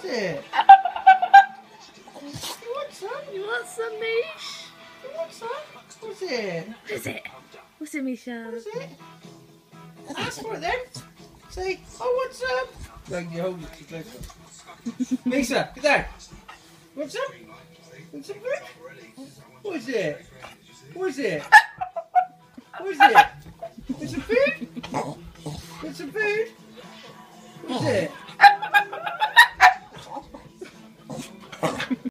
What's it? You want some? You want some, Mish? You want some? What's it? What is it? What's it, Misha? What's it? Ask for it then. Say, I want some. Like you hold it to like Lisa, get down. Want some? Want some food? What's it? What's it? What's it? Want some food? Want some food? What's it?